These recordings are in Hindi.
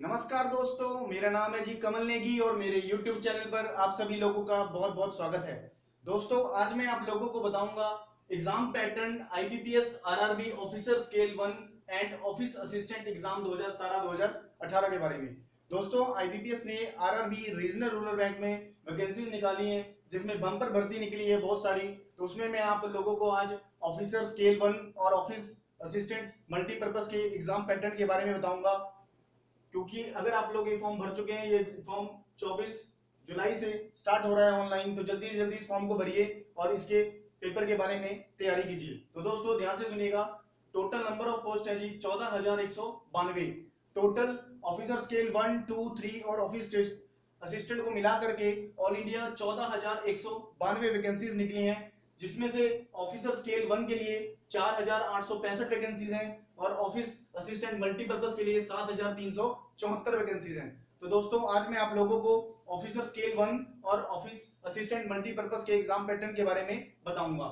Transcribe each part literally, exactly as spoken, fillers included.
नमस्कार दोस्तों, मेरा नाम है जी कमल नेगी और मेरे यूट्यूब चैनल पर आप सभी लोगों का बहुत बहुत स्वागत है। दोस्तों, आज मैं आप लोगों को बताऊंगा exam pattern IBPS RRB officer scale one and office assistant exam दो हज़ार सत्रह दो हज़ार अठारह के बारे में। दोस्तों, आईबीपीएस ने आरआरबी रीजनल रूरल बैंक में वैकेंसी निकाली है, जिसमें बम्पर भर्ती निकली है बहुत सारी। तो उसमें मैं आप लोगों को आज ऑफिसर स्केल वन और ऑफिस असिस्टेंट मल्टीपर्पज के एग्जाम पैटर्न के बारे में बताऊंगा, क्योंकि अगर आप लोग ये फॉर्म भर चुके हैं, ये फॉर्म चौबीस जुलाई से स्टार्ट हो रहा है ऑनलाइन, तो जल्दी से जल्दी इस फॉर्म को भरिए और इसके पेपर के बारे में तैयारी कीजिए। तो दोस्तों ध्यान से सुनिएगा। टोटल नंबर ऑफ पोस्ट है जी चौदह हजार एक सौ बानवे। Total officer scale one two three और ऑफिस असिस्टेंट को मिला करके ऑल इंडिया चौदह हजार एक सौ बानवे वैकेंसीज निकली हैं, जिसमें से ऑफिसर स्केल वन के लिए चार हजार आठ सौ पैंसठ वैकेंसीज हैं और ऑफिस असिस्टेंट मल्टीपर्पज के लिए सात हजार तीन सौ चौहत्तर वैकेंसीज हैं। तो दोस्तों, आज मैं आप लोगों को ऑफिसर स्केल वन और ऑफिस असिस्टेंट मल्टीपर्पज के एग्जाम पैटर्न के बारे में बताऊंगा।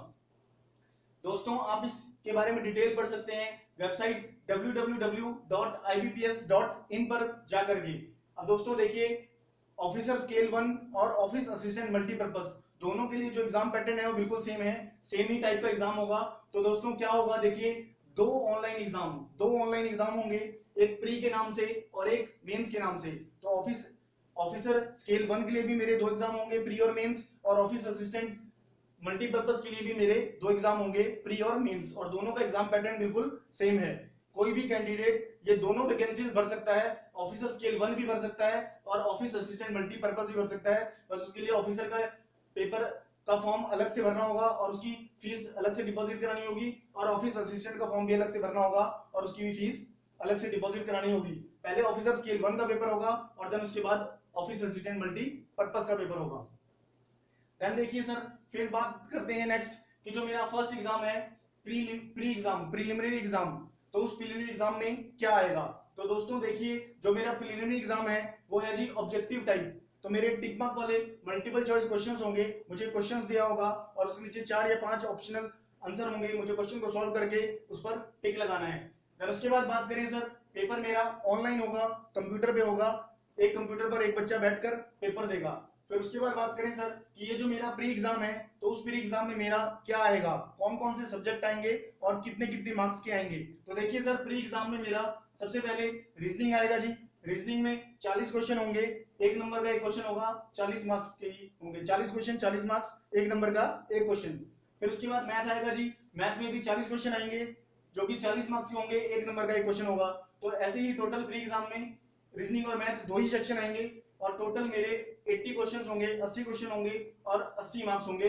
दोस्तों, आप इसके बारे में डिटेल पढ़ सकते हैं website W W W dot I B P S dot in पर जाकर के। अब दोस्तों देखिए, ऑफिसर स्केल वन और ऑफिस असिस्टेंट मल्टीपर्पज दोनों के लिए जो एग्जाम पैटर्न है वो बिल्कुल सेम है, सेम ही टाइप का एग्जाम होगा। तो दोस्तों क्या होगा, देखिए दो ऑनलाइन एग्जाम दो ऑनलाइन एग्जाम होंगे, एक प्री के नाम से और एक मेंस के नाम से। तो ऑफिस ऑफिसर स्केल वन के लिए भी मेरे दो एग्जाम होंगे, प्री और मेंस, और ऑफिस असिस्टेंट मल्टीपर्पज के लिए भी मेरे दो एग्जाम होंगे, प्री और मेंस, और दोनों का एग्जाम पैटर्न बिल्कुल सेम है। कोई भी कैंडिडेट ये दोनों वैकेंसीज भर सकता है, ऑफिसर स्केल वन भी भर सकता है और ऑफिस असिस्टेंट मल्टीपर्पज भी भर सकता है। बस उसके लिए ऑफिसर का पेपर का फॉर्म अलग से भरना होगा और उसकी फीस अलग से डिपॉजिट करानी होगी, और ऑफिस असिस्टेंट का फॉर्म भी अलग से भरना होगा और उसकी भी फीस अलग से डिपॉजिट करानी होगी। पहले ऑफिसर स्केल वन का पेपर होगा और देन उसके बाद ऑफिस असिस्टेंट मल्टीपर्पज का पेपर होगा। देन देखिए सर, फिर बात करते हैं नेक्स्ट कि जो मेरा फर्स्ट एग्जाम है pre pre exam preliminary exam, तो उस प्रीलिमिनरी एग्जाम में क्या आएगा। तो दोस्तों देखिए, जो मेरा प्रीलिमिनरी एग्जाम है वो है जी ऑब्जेक्टिव टाइप। तो मेरे टिक मार्क वाले मल्टीपल चॉइस क्वेश्चंस होंगे, मुझे क्वेश्चंस दिया होगा और उसके नीचे चार या पांच ऑप्शनल आंसर होंगे, मुझे क्वेश्चन को सॉल्व करके उस पर टिक लगाना है। फिर उसके बाद बात करें सर, पेपर मेरा ऑनलाइन होगा, कंप्यूटर पे होगा, एक कंप्यूटर पर एक बच्चा बैठकर पेपर देगा। फिर उसके बाद बात करें सर कि ये जो मेरा प्री एग्जाम है, तो उस प्री एग्जाम में मेरा क्या आएगा, कौन कौन से सब्जेक्ट आएंगे और कितने कितने मार्क्स के आएंगे। तो देखिए सर, प्री एग्जाम में मेरा सबसे पहले रीजनिंग आएगा जी। रीजनिंग में चालीस क्वेश्चन होंगे, एक नंबर का एक क्वेश्चन होगा, चालीस मार्क्स के ही होंगे, चालीस क्वेश्चन चालीस मार्क्स, एक नंबर का एक क्वेश्चन। फिर उसके बाद मैथ आएगा जी। मैथ में भी चालीस क्वेश्चन आएंगे जो कि चालीस मार्क्स के होंगे, एक नंबर का एक क्वेश्चन होगा। तो ऐसे ही टोटल प्री एग्जाम में रीजनिंग और मैथ दो ही सेक्शन आएंगे और टोटल मेरे अस्सी क्वेश्चंस होंगे, अस्सी क्वेश्चन होंगे और अस्सी मार्क्स होंगे।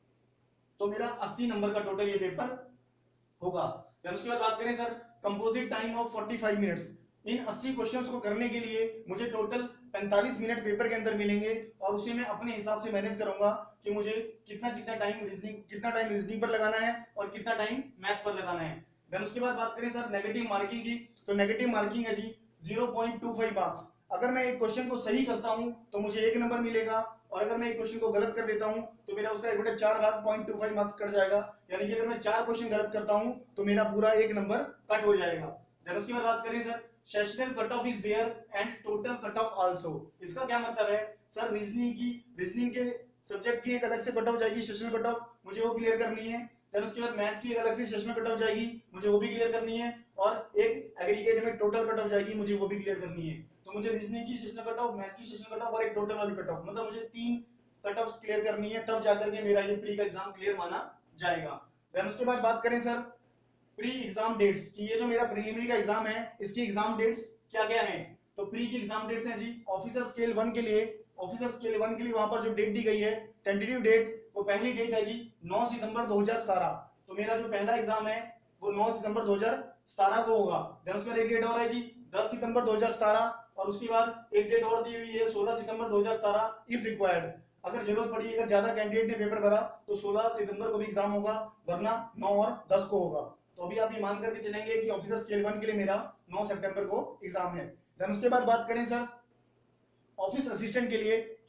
तो मेरा अस्सी नंबर का टोटल ये पेपर होगा। फिर उसके बाद बात करें सर, कंपोजिट टाइम ऑफ पैंतालीस मिनट्स। इन अस्सी क्वेश्चंस को करने के लिए मुझे टोटल पैंतालीस मिनट पेपर के अंदर मिलेंगे और उसे मैं अपने हिसाब से मैनेज करूंगा कि मुझे कितना कितना टाइम रीजनिंग कितना टाइम रीजनिंग पर लगाना है और कितना टाइम मैथ पर लगाना है। देन उसके बाद बात करें सर नेगेटिव मार्किंग की, तो नेगेटिव मार्किंग है जी zero point two five marks. अगर मैं एक क्वेश्चन को सही करता हूं तो मुझे एक नंबर मिलेगा, और अगर मैं एक क्वेश्चन को गलत कर देता हूं तो मेरा उसका एक बटे चार भाग point two five marks cut जाएगा। यानी कि अगर मैं चार क्वेश्चन गलत करता हूं तो मेरा पूरा एक नंबर कट हो जाएगा। देन उसके बाद बात करें sir, sessional cut off is there and total cut off also. इसका क्या मतलब है सर, रीजनिंग की रीजनिंग के सब्जेक्ट की एक अलग से कट ऑफ जाएगी, सेशनल कट ऑफ, मुझे वो क्लियर करनी है। देन उसके बाद मैथ की एक अलग से सेशनल कट ऑफ जाएगी, मुझे वो भी क्लियर करनी है, और एक एग्रीगेट में टोटल कट ऑफ जाएगी, मुझे वो भी क्लियर करनी है। तो मुझे रीजनिंग की सेशनल कट ऑफ, मैथ की सेशनल कट ऑफ और एक टोटल वाली कट ऑफ, मतलब मुझे तीन कट ऑफ क्लियर करनी है, तब जाकर के मेरा ये प्री का एग्जाम क्लियर माना जाएगा। देन उसके बाद बात करें सर प्री एग्जाम डेट्स की, ये जो मेरा प्रीलिमिनरी का एग्जाम है इसकी एग्जाम डेट्स क्या क्या हैं। तो प्री की एग्जाम डेट्स हैं जी, ऑफिसर स्केल वन के लिए ऑफिसर स्केल वन के लिए वहां पर जो डेट दी गई है टेंटेटिव डेट, वो पहली डेट है जी नौ सितंबर दो हज़ार सत्रह। तो मेरा जो पहला एग्जाम है वो नौ सितंबर दो हज़ार सत्रह को होगा। देन उसके बाद एक डेट और है जी दस सितंबर दो हज़ार सत्रह, और उसके बाद एक डेट और दी हुई है सोलह सितंबर दो हज़ार सत्रह इफ रिक्वायर्ड। अगर जरूरत पड़ी, अगर ज्यादा कैंडिडेट ने पेपर भरा तो सोलह सितंबर को भी एग्जाम होगा, वरना नौ और दस को होगा। तो अभी आप ये मान करके चलेंगे कि ऑफिसर स्केल वन के लिए मेरा नौ सितंबर को एग्जाम है। देन उसके बाद बात करें सर ऑफिस असिस्टेंट के लिए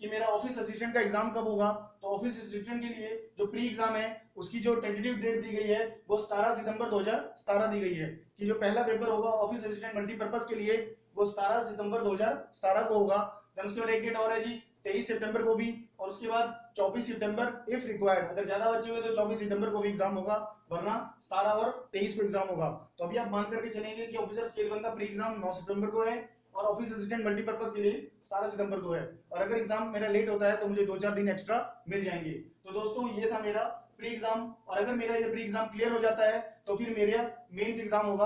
कि मेरा ऑफिस असिस्टेंट का एग्जाम कब होगा, तो ऑफिस असिस्टेंट के लिए जो प्री एग्जाम है उसकी जो टेंटेटिव डेट दी गई है वो सत्रह सितंबर दो हज़ार सत्रह दी गई है कि जो पहला पेपर होगा ऑफिस असिस्टेंट मल्टीपर्पज के लिए वो सत्रह सितंबर दो हज़ार सत्रह को होगा। देन उसके बाद एक डेट और है जी तेईस सितंबर को भी, और उसके बाद चौबीस सितंबर इफ रिक्वायर्ड, अगर ज्यादा बच्चे हुए तो चौबीस सितंबर को भी एग्जाम होगा, वरना सत्रह और तेईस को एग्जाम होगा। तो अभी आप मान करके चलेंगे कि ऑफिसर स्केल वन का प्री एग्जाम नौ सितंबर को है और ऑफिस असिस्टेंट मल्टीपर्पज के लिए सत्रह सितंबर को है, और अगर एग्जाम मेरा लेट होता है तो मुझे दो चार दिन एक्स्ट्रा मिल जाएंगे। तो दोस्तों ये था मेरा प्री एग्जाम, और अगर मेरा ये प्री एग्जाम क्लियर हो जाता है तो फिर मेरा मेंस एग्जाम होगा।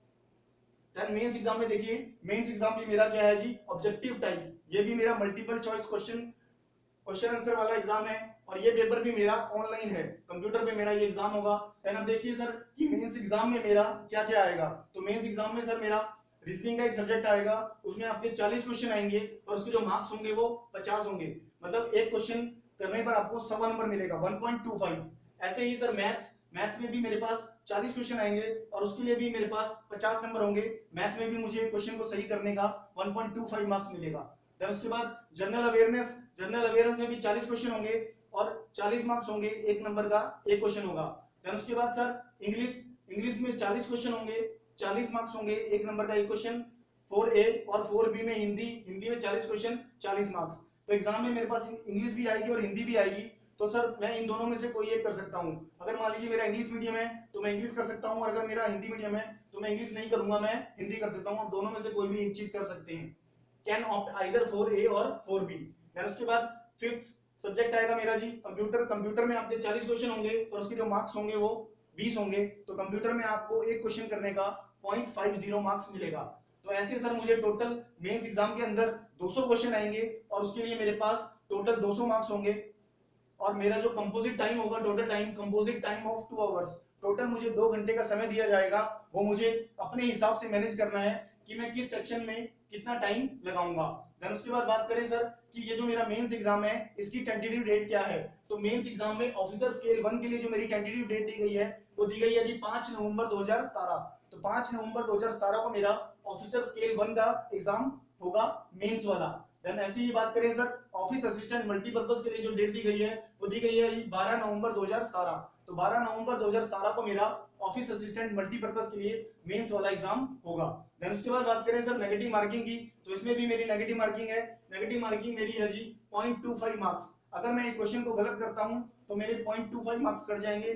देन मेंस एग्जाम में देखिए मेंस एग्जाम भी मेरा क्या है जी ऑब्जेक्टिव टाइप, ये भी मेरा multiple choice question question answer वाला एग्जाम है, और ये पेपर भी मेरा ऑनलाइन है, कंप्यूटर पे मेरा ये एग्जाम होगा। देन अब देखिए सर कि मेंस एग्जाम में मेरा क्या क्या आएगा, तो मेंस एग्जाम में सर मेरा रीजनिंग का एक सब्जेक्ट आएगा, उसमें आपके चालीस क्वेश्चन आएंगे और उसके जो मार्क्स होंगे वो पचास होंगे, मतलब एक क्वेश्चन करने पर आपको सवा नंबर मिलेगा वन पॉइंट टू फाइव। ऐसे ही सर मैथ्स मैथ्स में भी मेरे पास चालीस क्वेश्चन आएंगे और उसके लिए भी मेरे पास पचास नंबर होंगे, मैथ में भी मुझे क्वेश्चन को सही करने का one point two five marks मिलेगा। देन उसके बाद जनरल अवेयरनेस जनरल अवेयरनेस में भी चालीस क्वेश्चन होंगे और चालीस मार्क्स होंगे, एक नंबर का एक क्वेश्चन होगा। देन उसके बाद सर इंग्लिश इंग्लिश में चालीस क्वेश्चन होंगे, चालीस मार्क्स होंगे, एक नंबर का एक क्वेश्चन। फोर ए और फोर बी में हिंदी हिंदी में चालीस क्वेश्चन चालीस मार्क्स। तो एग्जाम में मेरे पास इंग्लिश भी आएगी और हिंदी भी आएगी, तो सर मैं इन दोनों में से कोई एक कर सकता हूं। अगर मान लीजिए मेरा इंग्लिश मीडियम है तो मैं इंग्लिश कर सकता हूं, और अगर मेरा हिंदी मीडियम है तो मैं इंग्लिश नहीं करूंगा, मैं हिंदी कर सकता हूं। आप दोनों में से कोई भी एक चीज कर सकते हैं, can opt either four A और फोर बी। देन उसके बाद फिफ्थ सब्जेक्ट आएगा मेरा जी कंप्यूटर। कंप्यूटर में आपके चालीस क्वेश्चन होंगे और उसके जो मार्क्स होंगे वो बीस होंगे, तो कंप्यूटर में आपको एक क्वेश्चन करने का पॉइंट फाइव जीरो मार्क्स मिलेगा। तो ऐसे सर मुझे टोटल मेंस एग्जाम के अंदर दो सौ क्वेश्चन आएंगे और उसके लिए मेरे पास टोटल दो सौ मार्क्स होंगे, और मेरा जो कंपोजिट टाइम होगा total time composite time of two hours, total मुझे दो घंटे का समय दिया जाएगा। वो मुझे अपने हिसाब से मैनेज करना है कि मैं किस सेक्शन में कितना टाइम लगाऊंगा। देन उसके बाद बात करें सर कि ये जो मेरा मेंस एग्जाम है इसकी टेंटेटिव डेट क्या है, तो मेंस एग्जाम में ऑफिसर स्केल वन के लिए जो मेरी टेंटेटिव डेट दी गई है वो दी गई है जी पांच नवंबर दो हज़ार सत्रह। तो पांच नवंबर दो हज़ार सत्रह को मेरा ऑफिसर स्केल वन का एग्जाम होगा मेंस वाला। देन ऐसी ही बात करें सर ऑफिस असिस्टेंट मल्टीपर्पज के लिए जो डेट दी गई है वो दी गई है बारह नवंबर दो हज़ार सत्रह। तो बारह नवंबर दो हज़ार सत्रह को मेरा ऑफिस असिस्टेंट मल्टीपर्पज के लिए मेंस वाला एग्जाम होगा। देन उसके बाद बात करें सर नेगेटिव मार्किंग की, तो इसमें भी मेरी नेगेटिव मार्किंग है। नेगेटिव मार्किंग मेरी है जी पॉइंट टू फाइव मार्क्स। अगर मैं एक क्वेश्चन को गलत करता हूं तो मेरे point two five marks cut जाएंगे।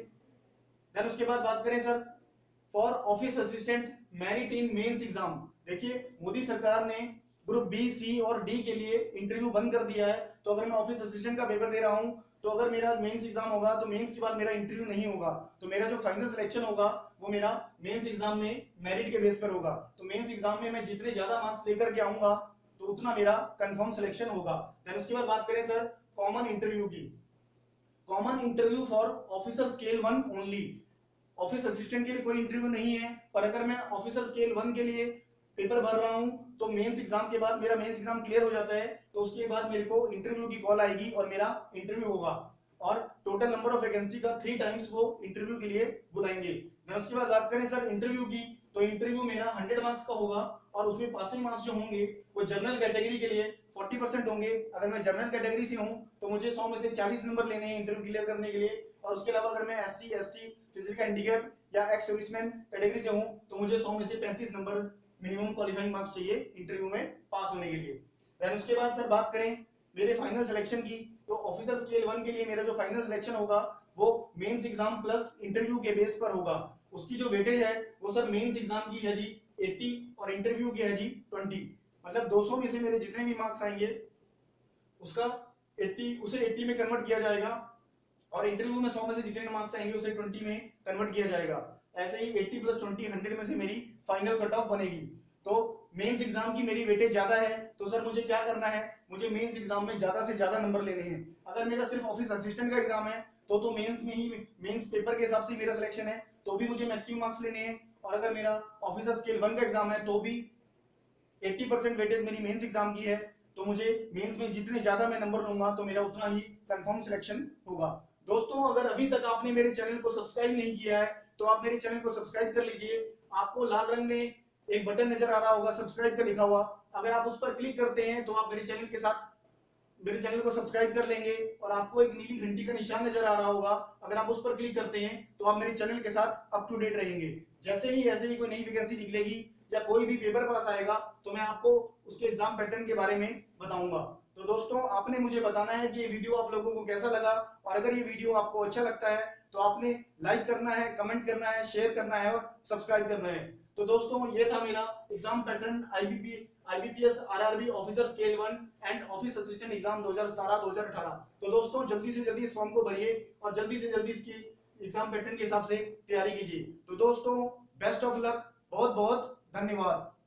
देन उसके बाद बात करें sir for office assistant merit in mains exam, देखिए मोदी सरकार ने ग्रुप बी सी और डी के लिए इंटरव्यू बंद कर दिया है। तो अगर मैं ऑफिस असिस्टेंट का पेपर दे रहा हूं तो अगर मेरा मेंस एग्जाम होगा तो मेंस के बाद मेरा इंटरव्यू नहीं होगा, तो मेरा जो फाइनल सिलेक्शन होगा वो मेरा मेंस एग्जाम में मेरिट के बेस पर होगा। तो मेंस एग्जाम में मैं जितने ज्यादा मार्क्स लेकर के आऊंगा तो उतना मेरा कंफर्म सिलेक्शन होगा। देन उसके बाद बात करें सर कॉमन इंटरव्यू की, common interview for officer scale one only. Office assistant के लिए कोई इंटरव्यू नहीं है, पर अगर मैं ऑफिसर स्केल वन के लिए पेपर भर रहा हूं तो मेंस एग्जाम के बाद मेरा मेंस एग्जाम क्लियर हो जाता है तो उसके बाद मेरे को इंटरव्यू की कॉल आएगी और मेरा इंटरव्यू होगा, और टोटल नंबर ऑफ वैकेंसी का थ्री टाइम्स वो इंटरव्यू के लिए बुलाएंगे। देन उसके बाद बात करें सर इंटरव्यू की, तो इंटरव्यू मेरा हंड्रेड मार्क्स का होगा और उसमें पासिंग मार्क्स जो होंगे वो जनरल कैटेगरी के लिए फोर्टी परसेंट होंगे। अगर मैं जनरल कैटेगरी से हूं तो मुझे सौ में से चालीस नंबर लेने हैं इंटरव्यू क्लियर करने के लिए, और उसके अलावा अगर मैं एससी एसटी फिजिकल हैंडीकैप या एक्स सर्विसमैन कैटेगरी से हूं तो मुझे सौ में से पैंतीस नंबर मिनिमम क्वालिफाइंग मार्क्स चाहिए इंटरव्यू में पास होने के लिए। देन उसके बाद सर बात करें मेरे फाइनल सिलेक्शन की, तो ऑफिसर स्केल वन के लिए मेरा जो फाइनल सिलेक्शन होगा वो मेंस एग्जाम प्लस इंटरव्यू के बेस पर होगा। उसकी जो वेटेज है वो सर मेंस एग्जाम की है जी अस्सी और इंटरव्यू की है जी बीस, मतलब दो सौ में से मेरे जितने भी मार्क्स आएंगे उसका अस्सी उसे अस्सी में कन्वर्ट किया जाएगा, और इंटरव्यू में सौ में से जितने मार्क्स आएंगे उसे बीस में कन्वर्ट किया जाएगा। ऐसे ही अस्सी प्लस बीस हंड्रेड में से मेरी फाइनल कट ऑफ बनेगी। तो मेंस एग्जाम की मेरी वेटेज ज्यादा है, तो सर मुझे क्या करना है, मुझे मेंस एग्जाम में ज्यादा से ज्यादा नंबर लेने हैं। अगर मेरा सिर्फ ऑफिस असिस्टेंट का एग्जाम है तो तो मेंस में ही मेंस पेपर के हिसाब से मेरा सिलेक्शन है तो भी मुझे मैक्सिमम मार्क्स लेने हैं, और अगर मेरा ऑफिसर स्केल वन का एग्जाम है तो भी अस्सी परसेंट वेटेज मेरी मेंस एग्जाम की है, तो मुझे मेंस में जितने ज्यादा मैं नंबर लूंगा तो मेरा उतना ही कंफर्म सिलेक्शन होगा। दोस्तों अगर अभी तक आपने मेरे चैनल को सब्सक्राइब नहीं किया है तो आप मेरे चैनल को सब्सक्राइब कर लीजिए। आपको लाल रंग में एक बटन नजर आ रहा होगा सब्सक्राइब का लिखा हुआ, अगर आप उस पर क्लिक करते हैं तो आप मेरे चैनल के साथ मेरे चैनल को सब्सक्राइब कर लेंगे और आपको एक नीली घंटी का निशान नजर आ रहा होगा, अगर आप उस पर क्लिक करते हैं तो आप मेरे चैनल के साथ अप टू डेट रहेंगे। जैसे ही ऐसे ही कोई नई वैकेंसी निकलेगी या कोई भी पेपर पास आएगा तो मैं आपको उसके एग्जाम पैटर्न के बारे में बताऊंगा। तो दोस्तों, आपने मुझे बताना है कि ये वीडियो आप लोगों को कैसा लगा, और अगर ये वीडियो आपको अच्छा लगता है तो आपने लाइक करना है, कमेंट करना है, शेयर करना है और सब्सक्राइब करना है। तो दोस्तों, ये था मेरा exam pattern IBP IBPS RRB officer scale one and office assistant exam दो हज़ार सत्रह दो हज़ार अठारह। तो दोस्तों, जल्दी से जल्दी इस फॉर्म को भरिए और जल्दी से जल्दी इसकी एग्जाम पैटर्न के हिसाब से तैयारी कीजिए। तो दोस्तों, बेस्ट ऑफ लक, बहुत बहुत धन्यवाद।